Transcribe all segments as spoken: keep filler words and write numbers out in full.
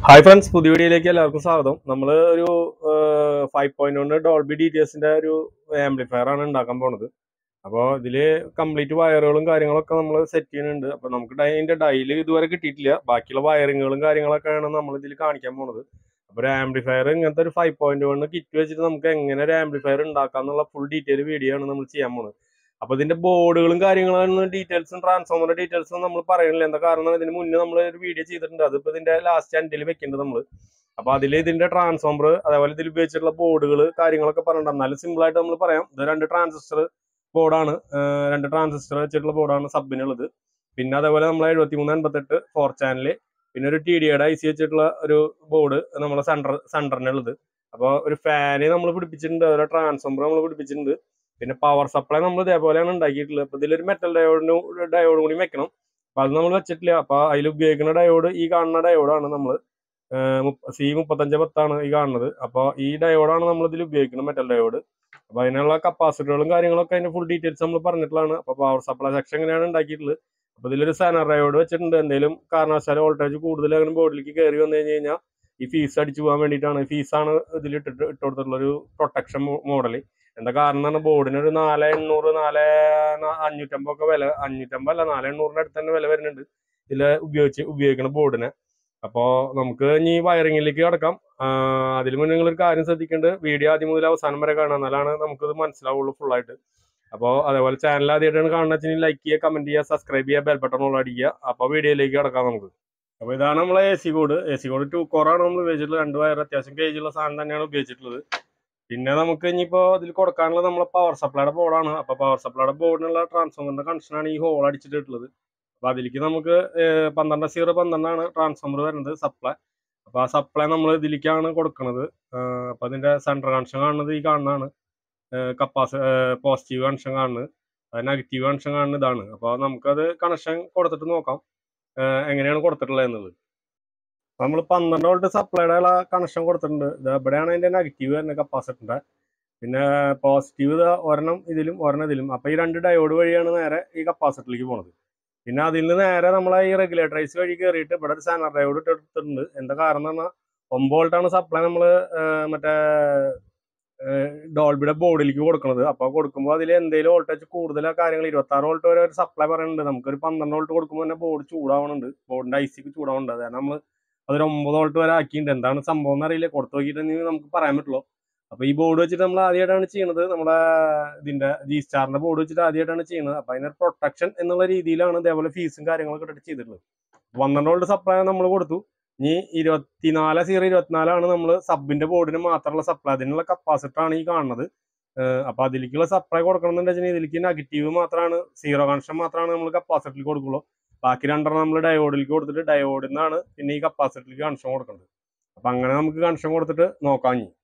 Hi friends, പുതിയ വീഡിയോയിലേക്ക് എല്ലാവർക്കും സ്വാഗതം. നമ്മൾ ഒരു five point one Dolby D T എസിന്റെ ഒരു ആംപ്ലിഫയർ ആണ് ഉണ്ടാക്കാൻ പോണത്. അപ്പോൾ ഇതിൽ കംപ്ലീറ്റ് വയറുകളും കാര്യങ്ങളൊക്കെ നമ്മൾ സെറ്റ് ചെയ്യുന്നുണ്ട്. അപ്പോൾ നമുക്ക് അതിന്റെ ഡൈല് ഇതുവരെ കിട്ടിയിട്ടില്ല. ബാക്കിയുള്ള വയറിങ്ങുകളും കാര്യങ്ങളൊക്കെയാണ് നമ്മൾ ഇതിൽ കാണിക്കാൻ പോണത്. അപ്പോൾ ഒരു ആംപ്ലിഫയർ ഇങ്ങനത്തെ ഒരു ഫൈവ് പോയിന്റ് വൺ കിറ്റ് വെച്ചിട്ട് നമുക്ക് എങ്ങനെ ഒരു ആംപ്ലിഫയർ ഉണ്ടാക്കാം എന്നുള്ള ഫുൾ ഡീറ്റെയിൽ വീഡിയോ ആണ് നമ്മൾ ചെയ്യാൻ പോണത്. അപ്പോൾ ഇതിന്റെ ബോർഡുകളും കാര്യങ്ങളും ഡീറ്റെയിൽസും ട്രാൻസ്ഫോമറിന്റെ ഡീറ്റെയിൽസും നമ്മൾ പറയുന്നില്ല. എന്താ കാരണം ഇതിന് മുന്നേ നമ്മൾ ഒരു വീഡിയോ ചെയ്തിട്ടുണ്ട്. അതിപ്പോൾ ഇതിന്റെ ലാസ്റ്റ് എൻഡിൽ വെക്കേണ്ടത് നമ്മൾ. അപ്പൊ അതിൽ ഇതിന്റെ ട്രാൻസ്ഫോമർ അതേപോലെ ഇതിൽ ഉപയോഗിച്ചിട്ടുള്ള ബോർഡുകൾ കാര്യങ്ങളൊക്കെ പറഞ്ഞിട്ടുണ്ട്. എന്നാലും സിമ്പിൾ ആയിട്ട് നമ്മൾ പറയാം. ഇത് രണ്ട് ട്രാൻസിസ്റ്റർ ബോർഡാണ്, രണ്ട് ട്രാൻസിസ്റ്റർ വെച്ചിട്ടുള്ള ബോർഡാണ് സബിനുള്ളത്. പിന്നെ അതേപോലെ നമ്മൾ എഴുപത്തി മൂന്ന് എൺപത്തെട്ട് ഫോർ ചാനല്, പിന്നെ ഒരു ടി ഡിയുടെ ഐ സി വെച്ചിട്ടുള്ള ഒരു ബോർഡ് നമ്മളെ സെന്റർ സെന്ററിനുള്ളത്. അപ്പോൾ ഒരു ഫാന് നമ്മൾ പിടിപ്പിച്ചിട്ടുണ്ട്, അതുപോലെ ട്രാൻസ്ഫോമർ നമ്മൾ പിടിപ്പിച്ചിട്ടുണ്ട്. പിന്നെ പവർ സപ്ലൈ നമ്മൾ ഇതേപോലെയാണ് ഉണ്ടാക്കിയിട്ടുള്ളത്. അപ്പൊ ഇതിലൊരു മെറ്റൽ ഡയോഡിന് ഡയോഡ് കൂടി വെക്കണം. അപ്പൊ അത് നമ്മൾ വെച്ചിട്ടില്ല. അപ്പൊ അതിൽ ഉപയോഗിക്കുന്ന ഡയോഡ് ഈ കാണുന്ന ഡയോഡാണ് നമ്മൾ സി മുപ്പത്തഞ്ച് പത്താണ് ഈ കാണുന്നത്. അപ്പോൾ ഈ ഡയോഡാണ് നമ്മൾ ഇതിൽ ഉപയോഗിക്കുന്നത്, മെറ്റൽ ഡയോഡ്. അപ്പൊ അതിനുള്ള കപ്പാസിറ്ററുകളും കാര്യങ്ങളൊക്കെ അതിന്റെ ഫുൾ ഡീറ്റെയിൽസ് നമ്മൾ പറഞ്ഞിട്ടുള്ളതാണ്. അപ്പൊ പവർ സപ്ലൈ സെക്ഷൻ എങ്ങനെയാണ് ഉണ്ടാക്കിയിട്ടുള്ളത്. അപ്പൊ ഇതിലൊരു സാനർ ഡയോഡ് വെച്ചിട്ടുണ്ട്. എന്തെങ്കിലും കാരണവശാലും വോൾട്ടേജ് കൂടുതൽ അങ്ങനെ ബോർഡിലേക്ക് കയറി വന്നു കഴിഞ്ഞ് കഴിഞ്ഞാൽ ഈ ഫീസ് അടിച്ചു പോകാൻ വേണ്ടിയിട്ടാണ്. ഫീസാണ് ഇതിൽ ഇട്ടിട്ട് ഇട്ട് കൊടുത്തിട്ടുള്ള ഒരു പ്രൊട്ടക്ഷൻ മോഡൽ. എന്താ കാരണം എന്ന് പറഞ്ഞാൽ ബോർഡിന് ഒരു നാല് എണ്ണൂറ് നാല് അഞ്ഞൂറ്റമ്പൊക്കെ വില, അഞ്ഞൂറ്റമ്പത് അല്ല നാല് എണ്ണൂറിന്റെ അടുത്ത് തന്നെ വില വരുന്നുണ്ട് ഇതിൽ ഉപയോഗിച്ച് ഉപയോഗിക്കുന്ന ബോർഡിന്. അപ്പോൾ നമുക്ക് ഇനി വയറിങ്ങിലേക്ക് കിടക്കാം. അതിൽ മുന്നേ നിങ്ങളൊരു കാര്യം ശ്രദ്ധിക്കേണ്ടത്, വീഡിയോ ആദ്യം മുതൽ അവസാനം വരെ കാണാം, എന്നാലാണ് നമുക്കത് മനസ്സിലാവുള്ളൂ ഫുള്ളായിട്ട്. അപ്പോൾ അതേപോലെ ചാനൽ ആദ്യമായിട്ടാണ് കാണുന്നത് വെച്ചാൽ ലൈക്ക് ചെയ്യുക, കമന്റ് ചെയ്യുക, സബ്സ്ക്രൈബ് ചെയ്യുക, ബെൽ ബട്ടൺ ഓൾ അടിക്കുക. അപ്പോൾ വീഡിയോയിലേക്ക് കിടക്കാം നമുക്ക്. അപ്പോൾ ഇതാണ് നമ്മളെ A C cord. A C cord two കോറാണ് നമ്മൾ ഉപയോഗിച്ചിട്ടുള്ളത്. രണ്ട് വയർ അത്യാവശ്യം കേജുള്ള സാധനം തന്നെയാണ് ഉപയോഗിച്ചിട്ടുള്ളത്. പിന്നെ നമുക്ക് ഇനിയിപ്പോ ഇതിൽ കൊടുക്കാനുള്ള നമ്മളെ പവർ സപ്ലൈയുടെ ബോർഡാണ്. അപ്പൊ പവർ സപ്ലൈയുടെ ബോർഡിനുള്ള ട്രാൻസ്ഫോമറിന്റെ കണക്ഷനാണ് ഈ ഹോൾ അടിച്ചിട്ടുള്ളത്. അപ്പൊ അതിലേക്ക് നമുക്ക് പന്ത്രണ്ട് സീറോ പന്ത്രണ്ടാണ് ട്രാൻസ്ഫോമർ വരുന്നത് സപ്ലൈ. അപ്പൊ ആ സപ്ലൈ നമ്മൾ ഇതിലേക്കാണ് കൊടുക്കുന്നത്. അപ്പൊ അതിന്റെ സെൻട്രൽ കണക്ഷൻ കാണുന്നത് ഈ കാണുന്നതാണ്. കപ്പാസി പോസിറ്റീവ് കണക്ഷൻ കാണുന്നത്, നെഗറ്റീവ് കണക്ഷൻ കാണുന്നത് ഇതാണ്. അപ്പൊ നമുക്കത് കണക്ഷൻ കൊടുത്തിട്ട് നോക്കാം എങ്ങനെയാണ് കൊടുത്തിട്ടുള്ളത് എന്നുള്ളത്. നമ്മൾ പന്ത്രണ്ട് വോൾട്ട് സപ്ലൈയുടെ കണക്ഷൻ കൊടുത്തിട്ടുണ്ട്. ഇത് എവിടെയാണ് അതിന്റെ നെഗറ്റീവ് വരുന്നത് കപ്പാസിറ്ററിന്റെ. പിന്നെ പോസിറ്റീവ് ഇത് ഒരെണ്ണം ഇതിലും ഒരെണ്ണം ഇതിലും. അപ്പൊ ഈ രണ്ട് ഡയോഡ് വഴിയാണ് നേരെ ഈ കപ്പാസിറ്ററിലേക്ക് പോണത്. പിന്നെ അതിൽ നിന്ന് നേരെ നമ്മളെ ഈ റെഗുലേറ്ററൈസ് വഴി കയറിയിട്ട് ഇവിടെ ഒരു സാനർ ഡയോഡ് ഇട്ടെടുത്തിട്ടുണ്ട്. എന്താ കാരണം എന്ന് പറഞ്ഞാൽ ഒമ്പത് വോൾട്ടാണ് സപ്ലൈ നമ്മൾ മറ്റേ ഡോൾബിയുടെ ബോർഡിലേക്ക് കൊടുക്കുന്നത്. അപ്പൊ കൊടുക്കുമ്പോൾ അതിൽ എന്തെങ്കിലും വോൾട്ടേജ് കൂടുതൽ കാര്യങ്ങൾ ഇരുപത്തി ആറ് വോൾട്ട് വരെ ഒരു സപ്ലൈ പറയുന്നുണ്ട്. നമുക്കൊരു പന്ത്രണ്ട് വോൾട്ട് കൊടുക്കുമ്പോൾ തന്നെ ബോർഡ് ചൂടാവുന്നുണ്ട്, ബോർഡിന്റെ ഐ സിക്ക് ചൂടാവുന്നുണ്ട്. അതായത് നമ്മൾ അതൊരു ഒമ്പത് വോൾട്ട് വരെ ആക്കിയിട്ടുണ്ട്. എന്താണ് സംഭവം എന്നറിയില്ല, കൊടുത്തു നോക്കിയിട്ടുണ്ടെങ്കിൽ നമുക്ക് പറയാൻ പറ്റുള്ളൂ. അപ്പൊ ഈ ബോർഡ് വെച്ചിട്ട് നമ്മൾ ആദ്യമായിട്ടാണ് ചെയ്യുന്നത്, നമ്മുടെ ഇതിന്റെ ജി സ്റ്റാറിന്റെ ബോർഡ് വെച്ചിട്ട് ആദ്യമായിട്ടാണ് ചെയ്യുന്നത്. അപ്പൊ അതിനൊരു പ്രൊട്ടക്ഷൻ എന്നുള്ള രീതിയിലാണ് ഇതേപോലെ ഫീസും കാര്യങ്ങളൊക്കെ ഇട്ടിട്ട് ചെയ്തിട്ടുള്ളത്. പന്ത്രണ്ട് വോൾട്ട് സപ്ലൈ നമ്മൾ കൊടുത്തു. ഇനി ഇരുപത്തിനാല് സീറോ ഇരുപത്തിനാലാണ് നമ്മൾ സബിന്റെ ബോർഡിന് മാത്രമുള്ള സപ്ലൈ. അതിനുള്ള കപ്പാസിറ്റർ ആണ് ഈ കാണുന്നത്. അപ്പൊ അതിലേക്കുള്ള സപ്ലൈ കൊടുക്കണമെന്നുണ്ടെങ്കിൽ ഇതിലേക്ക് നെഗറ്റീവ് മാത്രമാണ്, സീറോ കണക്ഷൻ മാത്രമാണ് നമ്മൾ കപ്പാസിറ്ററിൽ കൊടുക്കുള്ളൂ. ബാക്കി രണ്ടെണ്ണം നമ്മൾ ഡയോഡിലേക്ക് കൊടുത്തിട്ട് ഡയോഡിൽ നിന്നാണ് പിന്നെ ഈ കപ്പാസിറ്ററിലേക്ക് കണക്ഷൻ കൊടുക്കേണ്ടത്. അപ്പൊ അങ്ങനെ നമുക്ക് കണക്ഷൻ കൊടുത്തിട്ട് നോക്കാം. ഇനി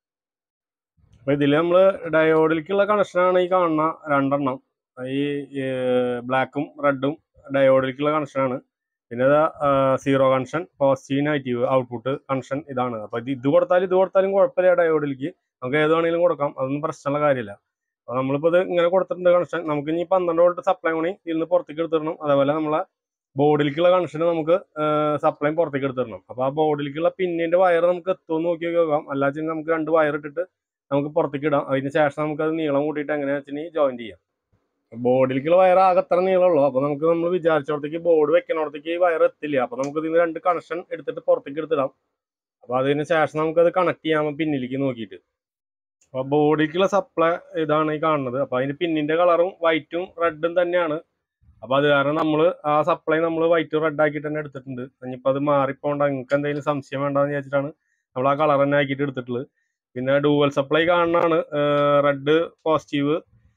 അപ്പൊ ഇതിൽ നമ്മൾ ഡയോഡിലേക്കുള്ള കണക്ഷനാണ് ഈ കാണുന്ന രണ്ടെണ്ണം. ഈ ബ്ലാക്കും റെഡും ഡയോഡിലേക്കുള്ള കണക്ഷനാണ്. പിന്നെ zero connection, positive negative output connection ഇതാണ്. അപ്പൊ ഇത് ഇത് കൊടുത്താലും ഇത് കൊടുത്താലും കുഴപ്പമില്ല. ഡയോഡിലേക്ക് നമുക്ക് ഏത് വേണമെങ്കിലും കൊടുക്കാം, അതൊന്നും പ്രശ്നമുള്ള കാര്യമില്ല. അപ്പൊ നമ്മളിപ്പോൾ ഇത് ഇങ്ങനെ കൊടുത്തിട്ടുണ്ട് കണക്ഷൻ. നമുക്ക് ഇനി പന്ത്രണ്ട് വോൾട്ട് സപ്ലൈ കൂടി ഇതിൽ നിന്ന് പുറത്തേക്ക് എടുത്തിടണം. അതേപോലെ നമ്മളെ ബോർഡിലേക്കുള്ള കണക്ഷന് നമുക്ക് സപ്ലൈ പുറത്തേക്ക് എടുത്തിടണം. അപ്പൊ ആ ബോർഡിലേക്കുള്ള പിന്നിന്റെ വയർ നമുക്ക് എത്തുമെന്ന് നോക്കി നോക്കാം. അല്ലാതെ നമുക്ക് രണ്ട് വയർ ഇട്ടിട്ട് നമുക്ക് പുറത്തേക്ക് ഇടാം. അതിന് ശേഷം നമുക്ക് അത് നീളം കൂട്ടിയിട്ട് എങ്ങനെയാ വെച്ചാൽ ജോയിൻ ചെയ്യാം. ബോർഡിലേക്കുള്ള വയർ ആകെ എത്ര നീളമുള്ളൂ. അപ്പൊ നമുക്ക് നമ്മൾ വിചാരിച്ചിടത്തേക്ക് ബോർഡ് വെക്കണോടത്തേക്ക് ഈ വയർ എത്തില്ല. അപ്പൊ നമുക്ക് ഇതിന് രണ്ട് കണക്ഷൻ എടുത്തിട്ട് പുറത്തേക്ക് എടുത്തിടാം. അപ്പൊ അതിന് ശേഷം നമുക്കത് കണക്ട് ചെയ്യാം പിന്നിലേക്ക് നോക്കിയിട്ട്. അപ്പൊ ബോർഡിലേക്കുള്ള സപ്ലൈ ഇതാണ് ഈ കാണുന്നത്. അപ്പൊ അതിന്റെ പിന്നിന്റെ കളറും വൈറ്റും റെഡും തന്നെയാണ്. അപ്പൊ അത് കാരണം നമ്മൾ ആ സപ്ലൈ നമ്മൾ വൈറ്റ് റെഡ് ആക്കിയിട്ട് തന്നെ എടുത്തിട്ടുണ്ട്. ഇനിയിപ്പോൾ അത് മാറിപ്പോണ്ട, നിങ്ങൾക്ക് എന്തെങ്കിലും സംശയം വേണ്ടെന്ന് വിചാരിച്ചിട്ടാണ് നമ്മൾ ആ കളർ തന്നെ ആക്കിയിട്ട് എടുത്തിട്ടുള്ളത്. പിന്നെ ഡുവൽ സപ്ലൈ കാണുന്നതാണ്. റെഡ് പോസിറ്റീവ്,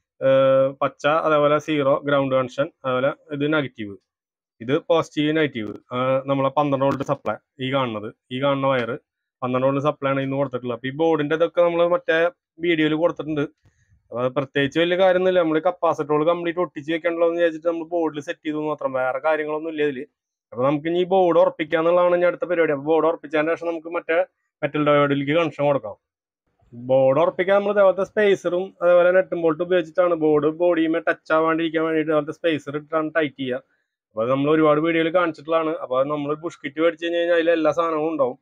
പച്ച അതേപോലെ സീറോ ഗ്രൗണ്ട് കണക്ഷൻ, അതേപോലെ ഇത് നെഗറ്റീവ്, ഇത് പോസിറ്റീവ് നെഗറ്റീവ്. നമ്മളെ പന്ത്രണ്ട് വോൾട്ട് സപ്ലൈ ഈ കാണുന്നത്, ഈ കാണുന്ന വയർ പന്ത്രണ്ട് വോൾട്ട് സപ്ലൈ ആണ് ഇന്ന് കൊടുത്തിട്ടുള്ളത്. അപ്പൊ ഈ ബോർഡിന്റെ ഇതൊക്കെ നമ്മൾ മറ്റേ വീഡിയോയിൽ കൊടുത്തിട്ടുണ്ട്. അപ്പൊ അത് പ്രത്യേകിച്ച് വലിയ കാര്യമൊന്നുമില്ല. നമ്മൾ കപ്പാസിറ്ററുകൾ കംപ്ലീറ്റ് ഒട്ടിച്ച് വെക്കണ്ടല്ലോ എന്ന് വിചാരിച്ചിട്ട് നമ്മൾ ബോർഡിൽ സെറ്റ് ചെയ്തു മാത്രം, വേറെ കാര്യങ്ങളൊന്നും ഇല്ല ഇതില്. അപ്പൊ നമുക്ക് ഇനി ബോർഡ് ഉറപ്പിക്കാന്നുള്ളതാണ് ഇനി അടുത്ത പരിപാടി. അപ്പൊ ബോർഡ് ഉറപ്പിച്ചതിന് ശേഷം നമുക്ക് മറ്റേ മെറ്റൽ ഡയോഡിലേക്ക് കണക്ഷൻ കൊടുക്കാം. ബോർഡ് ഉറപ്പിക്കാൻ നമ്മൾ ഇതേപോലത്തെ സ്പേസറും അതേപോലെ നെട്ടും ബോൾട്ട് ഉപയോഗിച്ചിട്ടാണ് ബോർഡ് ബോഡിയുമേ ടച്ച് ആവാണ്ടിരിക്കാൻ വേണ്ടിയിട്ട് ഇതേപോലത്തെ സ്പേസർ ഇട്ടിട്ടാണ് ടൈറ്റ് ചെയ്യുക. അപ്പൊ അത് നമ്മൾ ഒരുപാട് വീഡിയോയിൽ കാണിച്ചിട്ടുള്ളതാണ്. അപ്പൊ നമ്മൾ ബുഷ് കിറ്റ് മേടിച്ചു കഴിഞ്ഞ് കഴിഞ്ഞാൽ അതിൽ എല്ലാ സാധനവും ഉണ്ടാവും.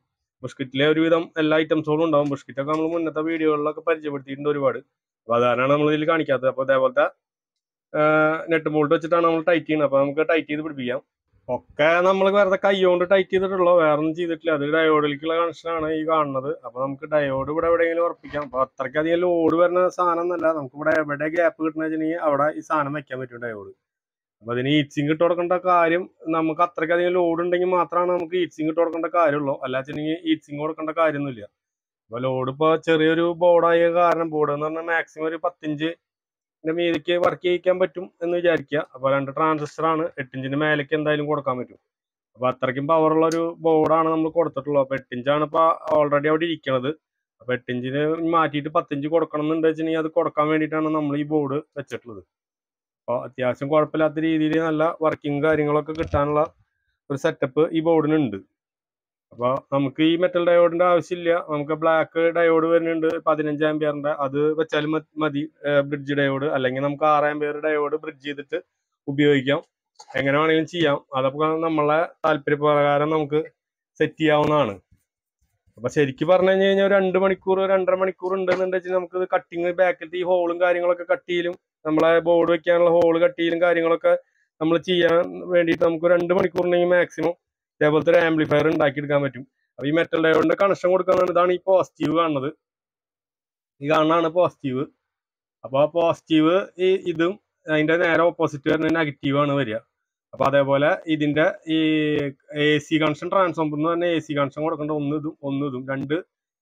ബിസ്ക്കറ്റിലെ ഒരുവിധം എല്ലാ ഐറ്റംസുകളും ഉണ്ടാവും. ബിസ്ക്കറ്റൊക്കെ നമ്മൾ മുന്നത്തെ വീഡിയോകളിലൊക്കെ പരിചയപ്പെടുത്തിയിട്ടുണ്ട് ഒരുപാട്. അപ്പോൾ അതാണ് നമ്മൾ ഇതിൽ കാണിക്കാത്തത്. അപ്പോൾ അതേപോലത്തെ നെറ്റ് ബോൾട്ട് വെച്ചിട്ടാണ് നമ്മൾ ടൈറ്റ് ചെയ്യുന്നത്. അപ്പോൾ നമുക്ക് ടൈറ്റ് ചെയ്ത് പിടിപ്പിക്കാം. ഒക്കെ നമ്മൾ വെറുതെ കൈ കൊണ്ട് ടൈറ്റ് ചെയ്തിട്ടുള്ളൂ, വേറെ ഒന്നും ചെയ്തിട്ടില്ല. അത് ഡയോഡിലേക്കുള്ള കണക്ഷനാണ് ഈ കാണുന്നത്. അപ്പോൾ നമുക്ക് ഡയോഡ് ഇവിടെ എവിടെയെങ്കിലും ഉറപ്പിക്കാം. അപ്പോൾ അത്രയ്ക്കധികം ലോഡ് വരുന്ന സാധനം എന്നല്ല, നമുക്ക് ഇവിടെ എവിടെ ഗ്യാപ്പ് കിട്ടണമെന്ന് വെച്ചിട്ടുണ്ടെങ്കിൽ അവിടെ ഈ സാധനം വെക്കാൻ പറ്റും ഡയോഡ്. അപ്പോൾ അതിന് ഹീറ്റ് സിങ്ക് ഇട്ട് കൊടുക്കേണ്ട കാര്യം, നമുക്ക് അത്രയ്ക്കധികം ലോഡ് ഉണ്ടെങ്കിൽ മാത്രമാണ് നമുക്ക് ഹീറ്റ് സിങ്ക് ഇട്ട് കൊടുക്കേണ്ട കാര്യമുള്ളൂ. അല്ല വെച്ചിട്ടുണ്ടെങ്കിൽ ഹീറ്റ് സിങ്ക് കൊടുക്കേണ്ട കാര്യമൊന്നുമില്ല. അപ്പോൾ ലോഡ് ഇപ്പോൾ ചെറിയൊരു ബോർഡായ കാരണം, ബോർഡ് എന്ന് പറഞ്ഞാൽ മാക്സിമം ഒരു പത്തിഞ്ച് മീതിക്ക് വർക്ക് ചെയ്യിക്കാൻ പറ്റും എന്ന് വിചാരിക്കുക. അപ്പോൾ രണ്ട് ട്രാൻസിസ്റ്റർ ആണ്, എട്ടിഞ്ചിന്റെ മേലേക്ക് എന്തായാലും കൊടുക്കാൻ പറ്റും. അപ്പോൾ അത്രയ്ക്കും പവറുള്ള ഒരു ബോർഡാണ് നമ്മൾ കൊടുത്തിട്ടുള്ളത്. അപ്പോൾ എട്ടിഞ്ചാണ് ഇപ്പോൾ ഓൾറെഡി അവിടെ ഇരിക്കുന്നത്. അപ്പോൾ എട്ടിഞ്ചിന് മാറ്റിയിട്ട് പത്തിഞ്ച് കൊടുക്കണം എന്നുണ്ടെന്ന് വെച്ചിട്ടുണ്ടെങ്കിൽ അത് കൊടുക്കാൻ വേണ്ടിയിട്ടാണ് നമ്മൾ ഈ ബോർഡ് വെച്ചിട്ടുള്ളത്. അപ്പോൾ അത്യാവശ്യം കുഴപ്പമില്ലാത്ത രീതിയിൽ നല്ല വർക്കിംഗ് കാര്യങ്ങളൊക്കെ കിട്ടാനുള്ള ഒരു സെറ്റപ്പ് ഈ ബോർഡിനുണ്ട്. അപ്പോൾ നമുക്ക് ഈ മെറ്റൽ ഡയോഡിന്റെ ആവശ്യമില്ല. നമുക്ക് ബ്ലാക്ക് ഡയോഡ് വരുന്നുണ്ട് പതിനഞ്ച് ആംപിയറിന്റെ, അത് വെച്ചാലും മതി. ബ്രിഡ്ജ് ഡയോഡ് അല്ലെങ്കിൽ നമുക്ക് ആറ് ആംപിയർ ഡയോഡ് ബ്രിഡ്ജ് ചെയ്തിട്ട് ഉപയോഗിക്കാം. എങ്ങനെ വേണമെങ്കിലും ചെയ്യാം. അതൊക്കെ നമ്മളെ താല്പര്യപ്രകാരം നമുക്ക് സെറ്റ് ചെയ്യാവുന്നതാണ്. അപ്പൊ ശരിക്കും പറഞ്ഞു കഴിഞ്ഞു കഴിഞ്ഞാൽ രണ്ട് മണിക്കൂർ രണ്ടര മണിക്കൂർ ഉണ്ടെന്നുണ്ടെങ്കിൽ നമുക്ക് കട്ടിങ് ബാക്കിലത്തെ ഈ ഹോളും കാര്യങ്ങളൊക്കെ കട്ട് ചെയ്യലും, നമ്മളെ ബോർഡ് വെക്കാനുള്ള ഹോള് കട്ട് ചെയ്യലും കാര്യങ്ങളൊക്കെ നമ്മൾ ചെയ്യാൻ വേണ്ടിയിട്ട് നമുക്ക് രണ്ട് മണിക്കൂറിനെങ്കിൽ മാക്സിമം ഇതേപോലത്തെ ഒരു ആംപ്ലിഫയർ ഉണ്ടാക്കിയെടുക്കാൻ പറ്റും. അപ്പൊ ഈ മെറ്റൽ ഡയോഡിന്റെ കണക്ഷൻ കൊടുക്കുന്നത് ഇതാണ്. ഈ പോസിറ്റീവ് കാണുന്നത്, ഈ കാണുന്നതാണ് പോസിറ്റീവ്. അപ്പൊ ആ പോസിറ്റീവ് ഈ ഇതും അതിന്റെ നേരെ ഓപ്പോസിറ്റ് വരുന്ന നെഗറ്റീവ് ആണ് വരിക. അപ്പൊ അതേപോലെ ഇതിന്റെ ഈ എ സി കണക്ഷൻ ട്രാൻസ്ഫോമർ എന്ന് പറഞ്ഞാൽ എ സി കണക്ഷൻ കൊടുക്കേണ്ടത് ഒന്ന് ഇതും ഒന്ന് ഇതും രണ്ട്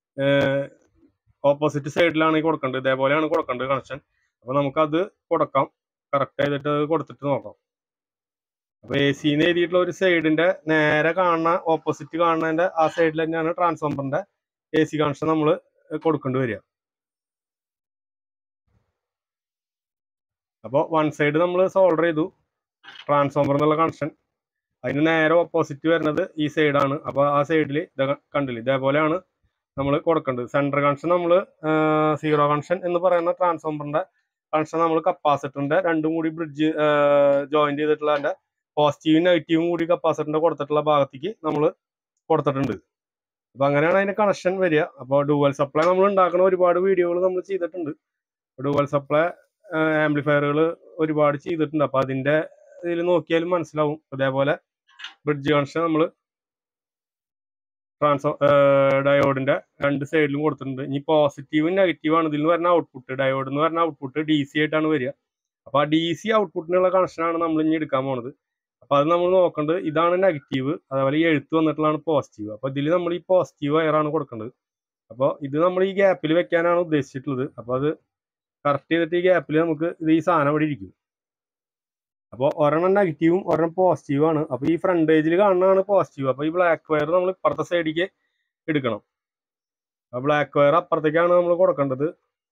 ഓപ്പോസിറ്റ് സൈഡിലാണ് ഈ കൊടുക്കേണ്ടത്. ഇതേപോലെയാണ് കൊടുക്കേണ്ടത് കണക്ഷൻ. അപ്പൊ നമുക്കത് കൊടുക്കാം, കറക്റ്റ് ചെയ്തിട്ട് കൊടുത്തിട്ട് നോക്കാം. അപ്പൊ എ സിന്ന് എഴുതിയിട്ടുള്ള ഒരു സൈഡിന്റെ നേരെ കാണുന്ന ഓപ്പോസിറ്റ് കാണുന്നതിന്റെ ആ സൈഡിൽ തന്നെയാണ് ട്രാൻസ്ഫോമറിന്റെ എ സി കണക്ഷൻ നമ്മൾ കൊടുക്കേണ്ടി വരിക. അപ്പോൾ വൺ സൈഡ് നമ്മൾ സോൾഡർ ചെയ്തു ട്രാൻസ്ഫോമർ എന്നുള്ള കണക്ഷൻ. അതിന് നേരെ ഓപ്പോസിറ്റ് വരുന്നത് ഈ സൈഡാണ്. അപ്പോൾ ആ സൈഡിൽ ഇത് കണ്ടില്ല, ഇതേപോലെയാണ് നമ്മൾ കൊടുക്കേണ്ടത്. സെൻട്രൽ കണക്ഷൻ നമ്മൾ സീറോ കണക്ഷൻ എന്ന് പറയുന്ന ട്രാൻസ്ഫോമറിന്റെ കണക്ഷൻ നമ്മൾ കപ്പാസിറ്ററിന്റെ രണ്ടും കൂടി ബ്രിഡ്ജ് ജോയിന്റ് ചെയ്തിട്ടുള്ള അതിന്റെ പോസിറ്റീവും നെഗറ്റീവും കൂടി കപ്പാസിറ്ററിന്റെ കൊടുത്തിട്ടുള്ള ഭാഗത്തേക്ക് നമ്മൾ കൊടുത്തിട്ടുണ്ട്. അപ്പൊ അങ്ങനെയാണ് അതിന്റെ കണക്ഷൻ വരിക. അപ്പോൾ ഡുവൽ സപ്ലൈ നമ്മൾ ഉണ്ടാക്കുന്ന ഒരുപാട് വീഡിയോകൾ നമ്മൾ ചെയ്തിട്ടുണ്ട്. ഡുവൽ സപ്ലൈ ആംപ്ലിഫയറുകൾ ഒരുപാട് ചെയ്തിട്ടുണ്ട്. അപ്പൊ അതിന്റെ ഇതിൽ നോക്കിയാലും മനസ്സിലാവും. അതേപോലെ ബ്രിഡ്ജ് കണക്ഷൻ നമ്മൾ ട്രാൻസ്ഫോ ഡയോഡിന്റെ രണ്ട് സൈഡിലും കൊടുത്തിട്ടുണ്ട്. ഇനി പോസിറ്റീവും നെഗറ്റീവും ആണ് ഇതിൽ നിന്ന് വരുന്ന ഔട്ട്പുട്ട്. ഡയോഡ് എന്ന് പറഞ്ഞ ഔട്ട്പുട്ട് ഡി സി ആയിട്ടാണ് വരിക. അപ്പൊ ആ ഡി സി ഔട്ട്പുട്ടിനുള്ള കണക്ഷനാണ് നമ്മൾ ഇനി എടുക്കാൻ പോണത്. അപ്പൊ അത് നമ്മൾ നോക്കേണ്ടത് ഇതാണ് നെഗറ്റീവ്, അതേപോലെ ഈ എഴുത്ത് വന്നിട്ടുള്ളതാണ് പോസിറ്റീവ്. അപ്പൊ ഇതിൽ നമ്മൾ ഈ പോസിറ്റീവ് വയറാണ് കൊടുക്കേണ്ടത്. അപ്പോൾ ഇത് നമ്മൾ ഈ ഗ്യാപ്പിൽ വെക്കാനാണ് ഉദ്ദേശിച്ചിട്ടുള്ളത്. അപ്പൊ അത് കറക്റ്റ് ചെയ്തിട്ട് ഈ ഗ്യാപ്പിൽ നമുക്ക് ഇത് ഈ സാധനം ഇവിടെ ഇരിക്കും. അപ്പോൾ ഒരെണ്ണം നെഗറ്റീവും ഒരെണ്ണം പോസിറ്റീവും ആണ്. അപ്പോൾ ഈ ഫ്രണ്ട് ഏജിൽ കാണുന്നതാണ് പോസിറ്റീവ്. അപ്പോൾ ഈ ബ്ലാക്ക് വയർ നമ്മൾ ഇപ്പുറത്തെ സൈഡിലേക്ക് എടുക്കണം. ആ ബ്ലാക്ക് വയർ അപ്പുറത്തേക്കാണ് നമ്മൾ കൊടുക്കേണ്ടത്.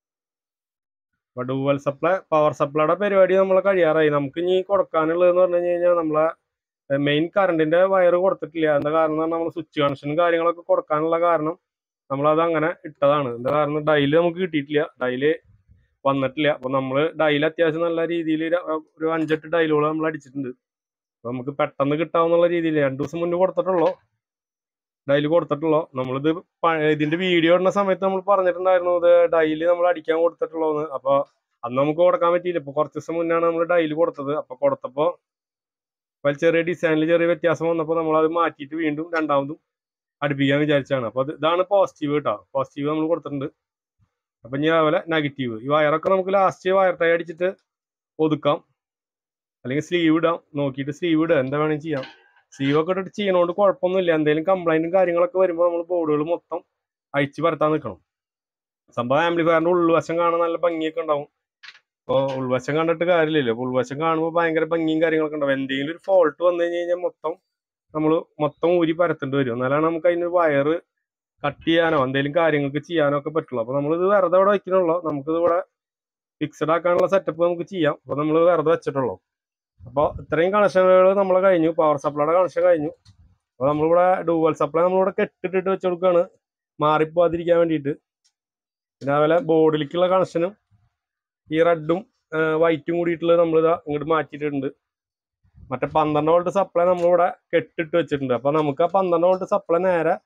അപ്പോൾ ഡുവൽ സപ്ലൈ പവർ സപ്ലൈയുടെ പരിപാടി നമ്മളെ കഴിയാറായി. നമുക്ക് ഇനി കൊടുക്കാനുള്ളതെന്ന് പറഞ്ഞു കഴിഞ്ഞാൽ നമ്മളെ മെയിൻ കറണ്ടിന്റെ വയർ കൊടുത്തിട്ടില്ല. എന്താ കാരണം എന്ന് പറഞ്ഞാൽ നമ്മൾ സ്വിച്ച് കണക്ഷനും കാര്യങ്ങളൊക്കെ കൊടുക്കാനുള്ള കാരണം നമ്മളത് അങ്ങനെ ഇട്ടതാണ്. എന്താ കാരണം ഡൈല് നമുക്ക് കിട്ടിയിട്ടില്ല, ഡൈല് വന്നിട്ടില്ല. അപ്പൊ നമ്മള് ഡൈൽ അത്യാവശ്യം നല്ല രീതിയിൽ ഒരു അഞ്ചെട്ട് ഡൈലുകൾ നമ്മൾ അടിച്ചിട്ടുണ്ട്. അപ്പൊ നമുക്ക് പെട്ടെന്ന് കിട്ടാവുന്ന രീതിയിൽ രണ്ടു ദിവസം മുന്നേ കൊടുത്തിട്ടുള്ളൂ, ഡൈല് കൊടുത്തിട്ടുള്ളൂ. നമ്മളിത് ഇതിന്റെ വീഡിയോ ഇടുന്ന സമയത്ത് നമ്മൾ പറഞ്ഞിട്ടുണ്ടായിരുന്നു ഇത് ഡൈല് നമ്മൾ അടിക്കാൻ കൊടുത്തിട്ടുള്ളൂന്ന്. അപ്പൊ അന്ന് നമുക്ക് കൊടുക്കാൻ പറ്റിയില്ല. ഇപ്പൊ കുറച്ച് ദിവസം മുന്നാണ് നമ്മൾ ഡൈല് കൊടുത്തത്. അപ്പൊ കൊടുത്തപ്പോ ചെറിയ ഡിസൈനിൽ ചെറിയ വ്യത്യാസം വന്നപ്പോൾ നമ്മൾ അത് മാറ്റിയിട്ട് വീണ്ടും രണ്ടാമതും അടുപ്പിക്കാൻ വിചാരിച്ചാണ്. അപ്പൊ അത് ഇതാണ് പോസിറ്റീവ് കേട്ടോ. പോസിറ്റീവ് നമ്മൾ കൊടുത്തിട്ടുണ്ട്. അപ്പൊ ഇനി അതുപോലെ നെഗറ്റീവ് ഈ വയറൊക്കെ നമുക്ക് ലാസ്റ്റ് വയർ ടൈ അടിച്ചിട്ട് ഒതുക്കാം, അല്ലെങ്കിൽ സ്ലീവ് ഇടാം. നോക്കിയിട്ട് സ്ലീവ് ഇടുക, എന്താ വേണമെങ്കിൽ ചെയ്യാം. സ്ലീവ് ഒക്കെ ഇട്ടിട്ട് ചെയ്യണോണ്ട് കുഴപ്പമൊന്നുമില്ല. എന്തെങ്കിലും കംപ്ലൈന്റും കാര്യങ്ങളൊക്കെ വരുമ്പോൾ നമ്മൾ ബോർഡുകൾ മൊത്തം അഴിച്ച് പരത്താൻ നിൽക്കണം. സംഭവം ആംപ്ലിഫയറിന്റെ ഉൾവശം കാണാൻ നല്ല ഭംഗിയൊക്കെ ഉണ്ടാവും. അപ്പോൾ ഉൾവശം കണ്ടിട്ട് കാര്യമില്ലല്ലോ. ഉൾവശം കാണുമ്പോൾ ഭയങ്കര ഭംഗിയും കാര്യങ്ങളൊക്കെ ഉണ്ടാവും. എന്തെങ്കിലും ഒരു ഫോൾട്ട് വന്നു കഴിഞ്ഞ് കഴിഞ്ഞാൽ മൊത്തം നമ്മൾ മൊത്തം ഊരി പരത്തേണ്ടി വരും. എന്നാലാണ് നമുക്ക് അതിന് വയറ് കട്ട് ചെയ്യാനോ എന്തെങ്കിലും കാര്യങ്ങൾക്ക് ചെയ്യാനോ ഒക്കെ പറ്റുള്ളൂ. അപ്പൊ നമ്മളിത് വെറുതെ ഇവിടെ വെക്കണുള്ളൂ. നമുക്കിത് ഇവിടെ ഫിക്സഡ് ആക്കാനുള്ള സെറ്റപ്പ് നമുക്ക് ചെയ്യാം. അപ്പൊ നമ്മൾ വെറുതെ വെച്ചിട്ടുള്ളൂ. അപ്പോൾ ഇത്രയും കണക്ഷനുകൾ നമ്മൾ കഴിഞ്ഞു. പവർ സപ്ലൈയുടെ കണക്ഷൻ കഴിഞ്ഞു. അപ്പോൾ നമ്മളിവിടെ ഡുവൽ സപ്ലൈ നമ്മളിവിടെ കെട്ടിട്ടിട്ട് വെച്ച് കൊടുക്കുകയാണ് മാറിപ്പോവാതിരിക്കാൻ വേണ്ടിയിട്ട്. പിന്നെ അതുപോലെ ബോർഡിലേക്കുള്ള കണക്ഷനും ഈ റെഡും വൈറ്റും കൂടിയിട്ടുള്ളത് നമ്മളിതാ ഇങ്ങോട്ട് മാറ്റിയിട്ടുണ്ട്. മറ്റേ പന്ത്രണ്ട് വോൾട്ട് സപ്ലൈ നമ്മളിവിടെ കെട്ടിട്ട് വെച്ചിട്ടുണ്ട്. അപ്പൊ നമുക്ക് ആ പന്ത്രണ്ട് വോൾട്ട് സപ്ലൈ നേരെ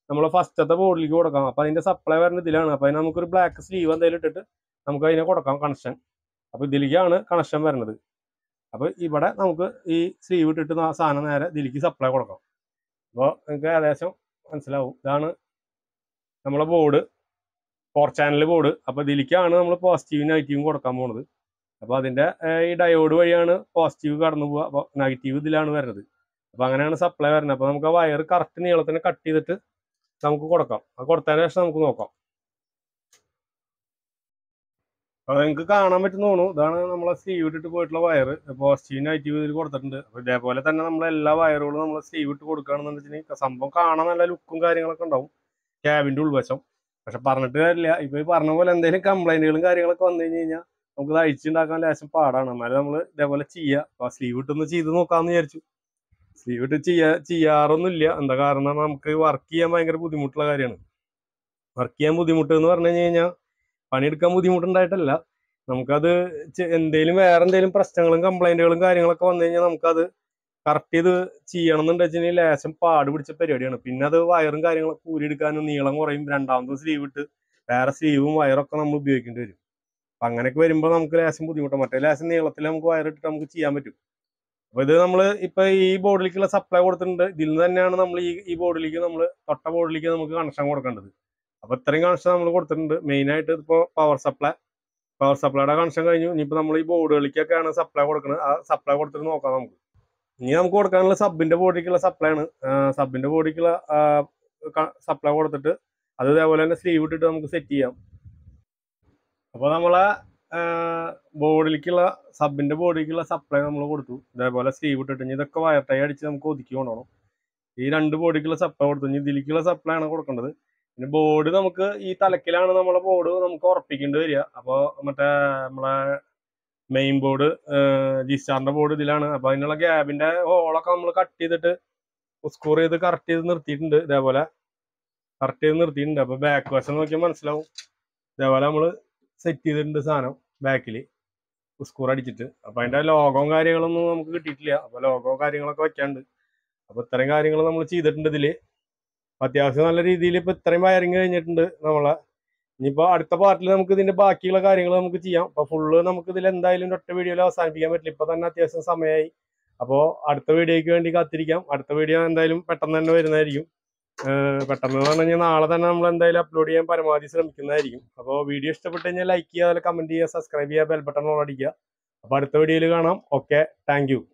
നമ്മളെ ഫസ്റ്റത്തെ ബോർഡിലേക്ക് കൊടുക്കാം. അപ്പൊ അതിന്റെ സപ്ലൈ വരുന്ന ഇതിലാണ്. അപ്പൊ അതിന് നമുക്കൊരു ബ്ലാക്ക് സ്ലീവ് എന്തെങ്കിലും ഇട്ടിട്ട് നമുക്ക് അതിനെ കൊടുക്കാം കണക്ഷൻ. അപ്പൊ ഇതിലേക്കാണ് കണക്ഷൻ വരുന്നത്. അപ്പൊ ഇവിടെ നമുക്ക് ഈ സ്ലീവ് ഇട്ടിട്ട് ആ സാധനം നേരെ ഇതിലേക്ക് സപ്ലൈ കൊടുക്കാം. അപ്പോൾ നിങ്ങൾക്ക് ഏകദേശം മനസ്സിലാവും. ഇതാണ് നമ്മളെ ബോർഡ്, ഫോർ ചാനൽ ബോർഡ്. അപ്പൊ ഇതിലേക്കാണ് നമ്മൾ പോസിറ്റീവും നെഗറ്റീവും കൊടുക്കാൻ പോകുന്നത്. അപ്പൊ അതിന്റെ ഈ ഡയോഡ് വഴിയാണ് പോസിറ്റീവ് കടന്നു പോവുക. അപ്പൊ നെഗറ്റീവ് ഇതിലാണ് വരുന്നത്. അപ്പൊ അങ്ങനെയാണ് സപ്ലൈ വരുന്നത്. അപ്പൊ നമുക്ക് ആ വയർ കറക്റ്റ് നീളത്തിന് കട്ട് ചെയ്തിട്ട് നമുക്ക് കൊടുക്കാം. അത് കൊടുത്തതിന് ശേഷം നമുക്ക് നോക്കാം. അപ്പൊ നിങ്ങൾക്ക് കാണാൻ പറ്റുന്ന തോന്നുന്നു, ഇതാണ് നമ്മളെ സ്ലീവ് ഇട്ടിട്ട് പോയിട്ടുള്ള വയർ. പോസിറ്റീവ് നെഗറ്റീവ് ഇതിൽ കൊടുത്തിട്ടുണ്ട്. അപ്പൊ ഇതേപോലെ തന്നെ നമ്മൾ എല്ലാ വയറുകളും നമ്മൾ സ്ലീവ് ഇട്ട് കൊടുക്കുകയാണെന്ന് വെച്ചിട്ടുണ്ടെങ്കിൽ സംഭവം കാണാൻ നല്ല ലുക്കും കാര്യങ്ങളൊക്കെ ഉണ്ടാവും ക്യാബിന്റെ ഉൾവശം. പക്ഷെ പറഞ്ഞിട്ട് കാര്യമില്ല, ഇപ്പൊ ഈ പറഞ്ഞ പോലെ എന്തെങ്കിലും കംപ്ലൈന്റുകളും കാര്യങ്ങളൊക്കെ വന്നു കഴിഞ്ഞ് കഴിഞ്ഞാൽ നമുക്ക് അഴിച്ചുണ്ടാക്കാൻ ലേശം പാടാണ്. എന്നാലും നമ്മൾ ഇതേപോലെ ചെയ്യുക. അപ്പൊ സ്ലീവ് ഇട്ടൊന്ന് ചെയ്ത് നോക്കാമെന്ന് വിചാരിച്ചു. സ്ലീവ് ഇട്ട് ചെയ്യാ ചെയ്യാറൊന്നുമില്ല. എന്താ കാരണം, നമുക്ക് വർക്ക് ചെയ്യാൻ ഭയങ്കര ബുദ്ധിമുട്ടുള്ള കാര്യമാണ്. വർക്ക് ചെയ്യാൻ ബുദ്ധിമുട്ട് എന്ന് പറഞ്ഞു കഴിഞ്ഞാൽ പണിയെടുക്കാൻ ബുദ്ധിമുട്ടുണ്ടായിട്ടല്ല, നമുക്കത് എന്തെങ്കിലും വേറെ എന്തെങ്കിലും പ്രശ്നങ്ങളും കംപ്ലൈന്റുകളും കാര്യങ്ങളൊക്കെ വന്നു കഴിഞ്ഞാൽ നമുക്കത് കറക്റ്റ് ചെയ്ത് ചെയ്യണം എന്നുണ്ടെങ്കിൽ ലേശം പാട് പിടിച്ച പരിപാടിയാണ്. പിന്നെ അത് വയറും കാര്യങ്ങളൊക്കെ ഊരിയെടുക്കാനും നീളം കുറയും. രണ്ടാമതും സ്ലീവ് ഇട്ട് വേറെ സ്ലീവും വയറൊക്കെ നമ്മൾ ഉപയോഗിക്കേണ്ടി വരും. അപ്പൊ അങ്ങനെയൊക്കെ വരുമ്പോൾ നമുക്ക് ലേശം ബുദ്ധിമുട്ടാണ്. മറ്റേ ലേശം നീളത്തിൽ നമുക്ക് വയറിട്ടിട്ട് നമുക്ക് ചെയ്യാൻ പറ്റും. അപ്പൊ ഇത് നമ്മൾ ഇപ്പൊ ഈ ബോർഡിലേക്കുള്ള സപ്ലൈ കൊടുത്തിട്ടുണ്ട്. ഇതിൽ നിന്ന് തന്നെയാണ് നമ്മൾ ഈ ഈ ബോർഡിലേക്ക് നമ്മൾ തൊട്ട ബോർഡിലേക്ക് നമുക്ക് കണക്ഷൻ കൊടുക്കേണ്ടത്. അപ്പൊ ഇത്രയും കണക്ഷൻ നമ്മൾ കൊടുത്തിട്ടുണ്ട്. മെയിൻ ആയിട്ട് ഇപ്പോൾ പവർ സപ്ലൈ പവർ സപ്ലൈയുടെ കണക്ഷൻ കഴിഞ്ഞു. ഇനിയിപ്പോൾ നമ്മൾ ഈ ബോർഡുകളിലേക്കൊക്കെയാണ് സപ്ലൈ കൊടുക്കുന്നത്. ആ സപ്ലൈ കൊടുത്തിട്ട് നോക്കാം നമുക്ക്. ഇനി നമുക്ക് കൊടുക്കാനുള്ള സബിന്റെ ബോർഡിലേക്കുള്ള സപ്ലൈ ആണ്. സബിന്റെ ബോർഡിലേക്കുള്ള സപ്ലൈ കൊടുത്തിട്ട് അത് ഇതേപോലെ തന്നെ സ്ലീവ് ഇട്ടിട്ട് നമുക്ക് സെറ്റ് ചെയ്യാം. അപ്പോൾ നമ്മളെ ബോർഡിലേക്കുള്ള സബിന്റെ ബോർഡിലേക്കുള്ള സപ്ലൈ നമ്മൾ കൊടുത്തു. ഇതേപോലെ സ്ലീവ് ഇട്ടിട്ട് ഇനി ഇതൊക്കെ വയർ ടൈ അടിച്ച് നമുക്ക് ഒതുക്കി കൊണ്ടുപോകണം. ഈ രണ്ട് ബോർഡിലേക്കുള്ള സപ്ലൈ കൊടുത്തു. ഇനി ഇതിലേക്കുള്ള സപ്ലൈ ആണ് കൊടുക്കേണ്ടത്. പിന്നെ ബോർഡ് നമുക്ക് ഈ തലക്കിലാണ് നമ്മളെ ബോർഡ് നമുക്ക് ഉറപ്പിക്കേണ്ടി വരിക. അപ്പോൾ മറ്റേ നമ്മളെ മെയിൻ ബോർഡ് ജി സ്റ്റാറിന്റെ ബോർഡ് ഇതിലാണ്. അപ്പൊ അതിനുള്ള ഗ്യാബിന്റെ ഹോളൊക്കെ നമ്മൾ കട്ട് ചെയ്തിട്ട് സ്ക്രൂ ചെയ്ത് കറക്റ്റ് ചെയ്ത് നിർത്തിയിട്ടുണ്ട്. ഇതേപോലെ കറക്റ്റ് ചെയ്ത് നിർത്തിയിട്ടുണ്ട്. അപ്പൊ ബാക്ക് വശം നോക്കിയാൽ മനസ്സിലാവും. ഇതേപോലെ നമ്മൾ സെറ്റ് ചെയ്തിട്ടുണ്ട് സാധനം ബാക്കിൽ സ്ക്രൂ അടിച്ചിട്ട്. അപ്പൊ അതിന്റെ ലോഗവും കാര്യങ്ങളൊന്നും നമുക്ക് കിട്ടിയിട്ടില്ല. അപ്പൊ ലോഗോ കാര്യങ്ങളൊക്കെ വെക്കാണ്ട്. അപ്പൊ ഇത്രയും കാര്യങ്ങൾ നമ്മൾ ചെയ്തിട്ടുണ്ട് ഇതില്. അത്യാവശ്യം നല്ല രീതിയിൽ ഇപ്പൊ ഇത്രയും വയറിങ് കഴിഞ്ഞിട്ടുണ്ട് നമ്മളെ. ഇനിയിപ്പോ അടുത്ത പാർട്ടിൽ നമുക്ക് ഇതിന്റെ ബാക്കിയുള്ള കാര്യങ്ങൾ നമുക്ക് ചെയ്യാം. അപ്പൊ ഫുള്ള് നമുക്ക് ഇതിൽ എന്തായാലും ഒറ്റ വീഡിയോയിൽ അവസാനിപ്പിക്കാൻ പറ്റില്ല. ഇപ്പൊ തന്നെ അത്യാവശ്യം സമയമായി. അപ്പോൾ അടുത്ത വീഡിയോയ്ക്ക് വേണ്ടി കാത്തിരിക്കാം. അടുത്ത വീഡിയോ എന്തായാലും പെട്ടെന്ന് തന്നെ വരുന്നതായിരിക്കും. പെട്ടെന്ന് പറഞ്ഞു കഴിഞ്ഞാൽ നാളെ തന്നെ നമ്മൾ എന്തായാലും അപ്ലോഡ് ചെയ്യാൻ പരമാവധി ശ്രമിക്കുന്നതായിരിക്കും. അപ്പോൾ വീഡിയോ ഇഷ്ടപ്പെട്ട് കഴിഞ്ഞാൽ ലൈക്ക് ചെയ്യുക, അതുപോലെ കമന്റ് ചെയ്യുക, സബ്സ്ക്രൈബ് ചെയ്യുക, ബെൽ ബട്ടൺ ഓൺ അടിക്കുക. അപ്പോൾ അടുത്ത വീഡിയോയിൽ കാണാം. Okay, thank U.